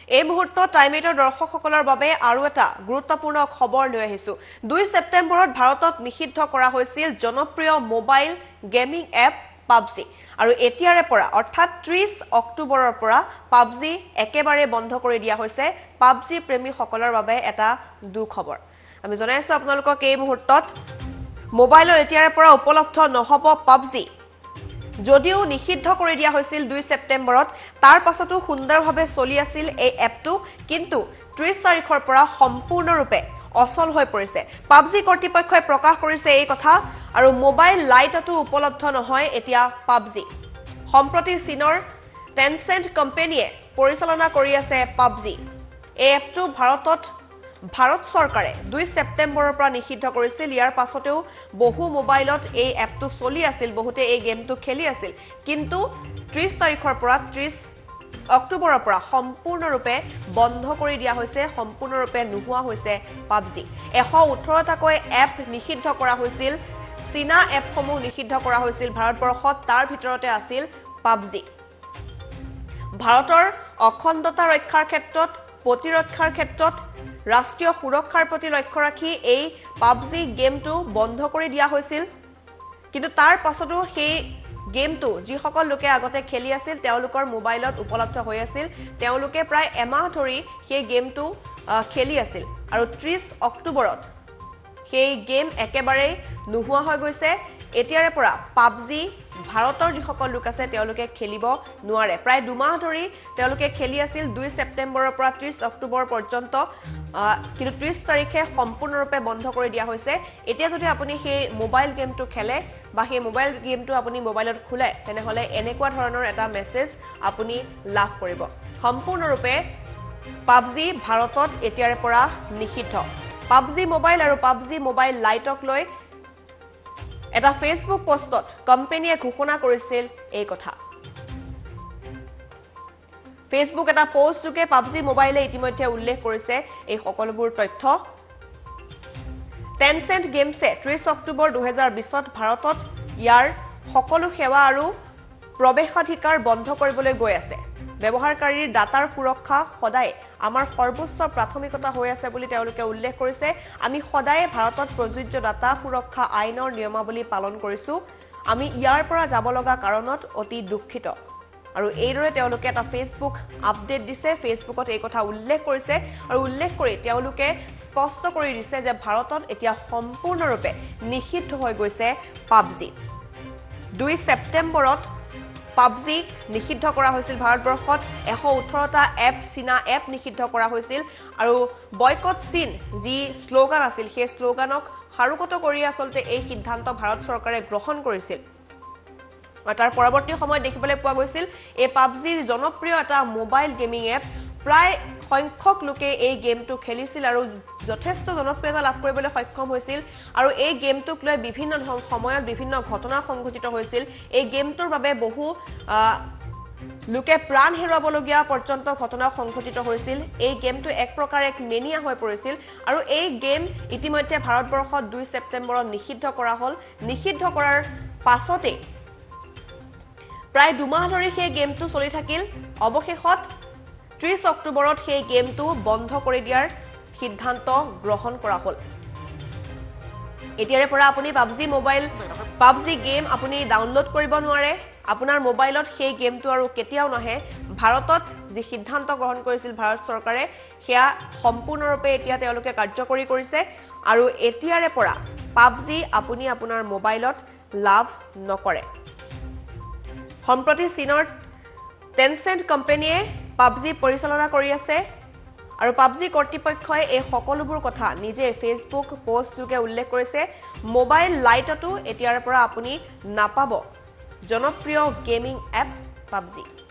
এই মুহূৰ্তত টাইমেটৰ দৰ্শকসকলৰ বাবে আৰু এটা গুৰুত্বপূৰ্ণ খবৰ লৈ আহিছো 2 ছেপ্টেম্বৰত ভাৰতত নিষিদ্ধ কৰা হৈছিল জনপ্ৰিয় মোবাইল গেমিং এপ PUBG আৰু এতিয়াৰে পৰা অৰ্থাৎ 30 অক্টোবৰৰ পৰা PUBG একেবাৰে বন্ধ কৰি দিয়া হৈছে PUBG প্ৰেমীসকলৰ বাবে এটা দুখবৰ আমি জনাইছো আপোনালোকক এই মুহূৰ্তত মোবাইলৰ এতিয়াৰে পৰা উপলব্ধ নহব PUBG যদিও নিষিদ্ধ কৰি দিয়া হৈছিল 2 ছেপ্টেম্বৰত তাৰ পাছতো সুন্দৰভাৱে চলি আছিল এই এপটো কিন্তু 30 তাৰিখৰ পৰা সম্পূৰ্ণৰূপে অচল হৈ পৰিছে PUBG কৰ্তৃপক্ষই প্ৰকাশ কৰিছে এই কথা আৰু মোবাইল লাইটতো উপলব্ধ নহয় এতিয়া PUBG সম্প্ৰতি চীনৰ Tencent কোম্পানীয়ে পৰিচালনা কৰি আছে PUBG এই এপটো ভাৰত চৰকাৰে 2 ছেপ্টেম্বৰৰ পৰা নিষিদ্ধ কৰিছিল ইয়াৰ পাছতেও বহু মোবাইলত এই এপটো চলি আছিল বহুতে এই গেমটো খেলি আছিল কিন্তু 30 তাৰিখৰ পৰা 30 অক্টোবৰৰ পৰা সম্পূৰ্ণৰূপে বন্ধ কৰি দিয়া হৈছে সম্পূৰ্ণৰূপে নোহোৱা হৈছে PUBG 118টাকৈ এপ নিষিদ্ধ কৰা হৈছিল চীনা এপসমূহ নিষিদ্ধ কৰা হৈছিল ভাৰতবৰ্ষত তাৰ ভিতৰতে আছিল PUBG ভাৰতৰ অখণ্ডতা ৰক্ষাৰ ক্ষেত্ৰত প্ৰতিৰক্ষাৰ ক্ষেত্ৰত ৰাষ্ট্ৰীয় সুৰক্ষাৰ প্ৰতি লক্ষ্য ৰাখি এই PUBG গেমটো বন্ধ কৰি দিয়া হৈছিল কিন্তু তাৰ পাছতো সেই গেমটো যিসকল লোকে আগতে খেলি আছিল তেওঁলোকৰ মোবাইলত উপলব্ধ হৈ আছিল তেওঁলোকে প্ৰায় এমাহ ধৰি সেই গেমটো খেলি আছিল আৰু 30 অক্টোবৰত সেই গেম একেবাৰে নোহোৱা হৈ গৈছে এতিয়াৰে পৰা PUBG ভাৰতৰ যিসকল লোক আছে তেওঁলোকে খেলিব নোৱাৰে প্ৰায় 2 মাহ ধৰি তেওঁলোকে খেলি আছিল 2 ছেপ্টেম্বৰৰ পৰা 30 অক্টোবৰ পৰ্যন্ত কিন্তু 30 তাৰিখে সম্পূৰ্ণৰূপে বন্ধ কৰি দিয়া হৈছে এতিয়া যদি আপুনি সেই মোবাইল গেমটো খেলে বা সেই মোবাইল গেমটো আপুনি মোবাইলত খুলে তেনেহলে এনেকুৱা ধৰণৰ এটা মেছেজ আপুনি লাভ কৰিব সম্পূৰ্ণৰূপে PUBG ভাৰতত এতিয়াৰে পৰা নিষিদ্ধ PUBG মোবাইল আৰু PUBG মোবাইল লাইটক লৈ এটা ফেসবুক পোষ্টত কোম্পানীয়ে ঘোষণা কৰিছিল এই কথা ফেসবুক এটা পোষ্ট যোগে PUBG মোবাইলে ইতিমধ্যে উল্লেখ কৰিছে এই সকলোবোৰ তথ্য Tencent গেমছে 30 অক্টোবৰ 2020ত ভাৰতত ইয়াৰ সকলো সেৱা আৰু প্ৰৱেশাধিকাৰ বন্ধ কৰিবলৈ গৈ আছে ব্যৱহাৰকাৰীৰ ডাটাৰ সুৰক্ষা সদায় আমাৰ সৰ্বোচ্চ প্ৰাথমিকতা হৈ আছে বুলি তেওঁলোকে উল্লেখ কৰিছে আমি সদায় ভাৰতত প্ৰযোজ্য ডাটা সুৰক্ষা আইনৰ নিয়মাৱলী পালন কৰিছো আমি ইয়াৰ পৰা যাব লগা কাৰণত অতি দুঃখিত আৰু এইদৰে তেওঁলোকে এটা ফেসবুক আপডেট দিছে ফেসবুকত এই কথা উল্লেখ কৰিছে আৰু উল্লেখ কৰি তেওঁলোকে স্পষ্ট কৰি দিছে যে ভাৰতত এতিয়া সম্পূৰ্ণৰূপে নিষিদ্ধ হৈ গৈছে PUBG 2 ছেপ্টেম্বৰত PUBG নিষিদ্ধ কৰা হৈছিল ভাৰতবৰ্ষত 118টা এপ চীনা এপ নিষিদ্ধ কৰা হৈছিল আৰু বয়কট চীন যি স্লোগান আছিল সেই স্লোগানক হাৰুকত কৰি আসলতে এই সিদ্ধান্ত ভাৰত চৰকাৰে গ্ৰহণ কৰিছিল তাৰ পৰৱৰ্তী সময়ত দেখিবলৈ পোৱা গৈছিল এই PUBG জনপ্ৰিয় এটা মোবাইল গেমিং এপ প্ৰায় সংখ্যক লোকে এই গেমটো খেলিছিল আৰু যথেষ্ট জনপ্ৰিয়তা লাভ কৰিবলৈ সক্ষম হৈছিল আৰু এই গেমটোক লৈ বিভিন্ন সময়ত বিভিন্ন ঘটনা সংঘটিত হৈছিল এই গেমটোৰ বাবে বহু লোকে প্ৰাণ হেৰুৱাবলগীয়া পৰ্যন্ত ঘটনা সংঘটিত হৈছিল এই গেমটো এক প্ৰকাৰ এক মেনিয়া হৈ পৰিছিল আৰু এই গেম ইতিমধ্যে ভাৰতবৰ্ষত 2 ছেপ্টেম্বৰত নিষিদ্ধ কৰা হ'ল নিষিদ্ধ কৰাৰ পাছতে প্ৰায় 2 মাহ ধৰি সেই গেমটো চলি থাকিল অৱশেষত 30 অক্টোবৰত সেই গেমটো বন্ধ কৰি দিয়াৰ সিদ্ধান্ত গ্ৰহণ কৰা হ'ল এতিয়াৰে পৰা আপুনি PUBG গেম আপুনি ডাউনলোড কৰিব নোৱাৰে আপোনাৰ মোবাইলত সেই গেমটো আৰু কেতিয়াও নাহে ভাৰতত যি সিদ্ধান্ত গ্ৰহণ কৰিছিল ভাৰত চৰকাৰে সেয়া সম্পূৰ্ণৰূপে এতিয়া তেওঁলোকে কাৰ্যকৰী কৰিছে আৰু এতিয়াৰে পৰা PUBG আপুনি আপোনাৰ মোবাইলত লাভ নকৰে সম্প্ৰতি চীনৰ Tencent কোম্পানীয়ে PUBG পৰিচালনা কৰি আছে আৰু PUBG কৰ্তৃপক্ষই এই সকলোবোৰ কথা নিজে ফেসবুক পোষ্ট যোগে উল্লেখ কৰিছে মোবাইল লাইটতো এতিয়াৰ পৰা আপুনি নাপাব জনপ্ৰিয় গেমিং এপ PUBG